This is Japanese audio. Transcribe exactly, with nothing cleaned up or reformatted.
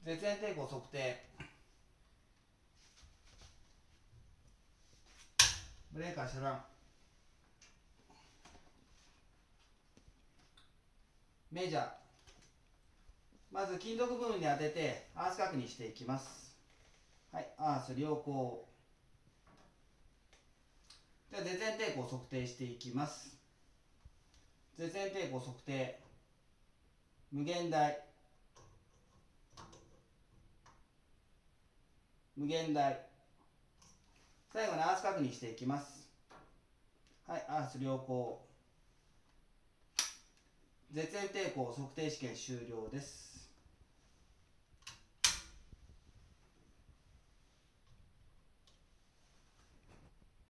絶縁抵抗測定。ブレーカー遮断。メジャー。まず金属部分に当ててアース確認していきます。はい、アース良好。では絶縁抵抗を測定していきます。絶縁抵抗測定。無限大。無限大。最後にアース確認していきます。はい、アース良好。絶縁抵抗測定試験終了です。